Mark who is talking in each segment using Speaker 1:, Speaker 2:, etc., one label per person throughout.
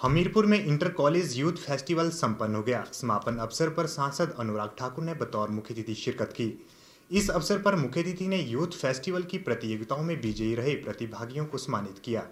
Speaker 1: हमीरपुर में inter college youth festival संपन्न हो गया। समापन अवसर पर सांसद अनुराग ठाकुर ने बतौर मुख्य अतिथि शिरकत की। इस अवसर पर मुख्य अतिथि ने यूथ फेस्टिवल की प्रतियोगिताओं में विजयी रहे प्रतिभागियों को सम्मानित किया।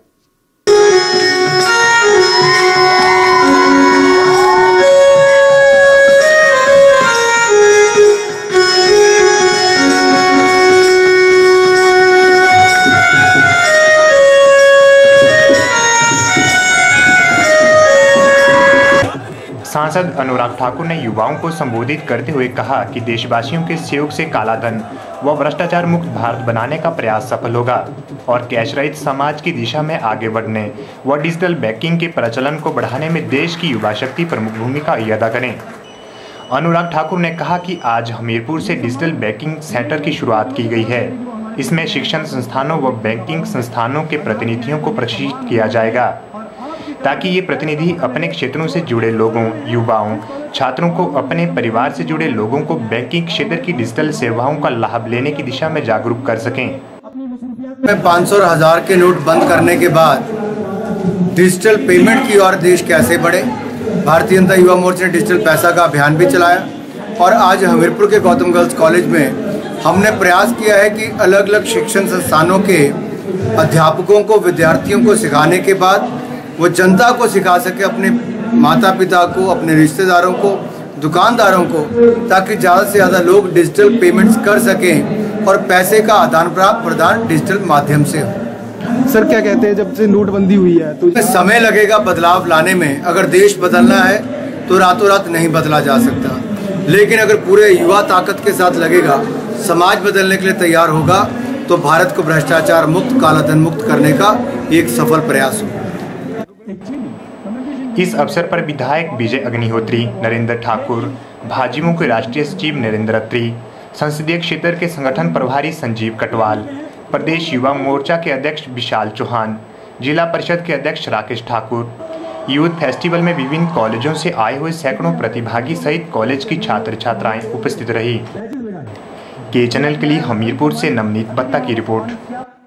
Speaker 1: सांसद अनुराग ठाकुर ने युवाओं को संबोधित करते हुए कहा कि देशवासियों के सहयोग से काला धन व भ्रष्टाचार मुक्त भारत बनाने का प्रयास सफल होगा और कैश रहित समाज की दिशा में आगे बढ़ने व डिजिटल बैंकिंग के प्रचलन को बढ़ाने में देश की युवा शक्ति प्रमुख भूमिका अदा करें। अनुराग ठाकुर ने कहा कि आज हमीरपुर से डिजिटल बैंकिंग सेंटर की शुरुआत की गई है। इसमें शिक्षण संस्थानों व बैंकिंग संस्थानों के प्रतिनिधियों को प्रशिक्षित किया जाएगा ताकि ये प्रतिनिधि अपने क्षेत्रों से जुड़े लोगों, युवाओं, छात्रों को अपने परिवार से जुड़े लोगों को बैंकिंग क्षेत्र की डिजिटल सेवाओं का लाभ लेने की दिशा में जागरूक कर सकें।
Speaker 2: 500 और 1000 के नोट बंद करने के बाद डिजिटल पेमेंट की ओर देश कैसे बढ़े, भारतीय जनता युवा मोर्चा ने डिजिटल पैसा का अभियान भी चलाया और आज हमीरपुर के गौतम गर्ल्स कॉलेज में हमने प्रयास किया है कि अलग अलग शिक्षण संस्थानों के अध्यापकों को, विद्यार्थियों को सिखाने के बाद वो जनता को सिखा सके, अपने माता पिता को, अपने रिश्तेदारों को, दुकानदारों को, ताकि ज़्यादा से ज़्यादा लोग डिजिटल पेमेंट्स कर सकें और पैसे का आदान प्रदान डिजिटल माध्यम से हो।
Speaker 3: सर क्या कहते हैं, जब से नोटबंदी हुई है तो
Speaker 2: समय लगेगा बदलाव लाने में। अगर देश बदलना है तो रातों रात नहीं बदला जा सकता, लेकिन अगर पूरे युवा ताकत के साथ लगेगा, समाज बदलने के लिए तैयार होगा तो भारत को भ्रष्टाचार मुक्त, कालाधन मुक्त करने का एक सफल प्रयास हो।
Speaker 1: इस अवसर पर विधायक विजय अग्निहोत्री, नरेंद्र ठाकुर, भाजपा के राष्ट्रीय सचिव नरेंद्र अत्री, संसदीय क्षेत्र के संगठन प्रभारी संजीव कटवाल, प्रदेश युवा मोर्चा के अध्यक्ष विशाल चौहान, जिला परिषद के अध्यक्ष राकेश ठाकुर, यूथ फेस्टिवल में विभिन्न कॉलेजों से आए हुए सैकड़ों प्रतिभागी सहित कॉलेज की छात्र छात्राएं उपस्थित रही। के चैनल के लिए हमीरपुर से नवनीत बत्ता की रिपोर्ट।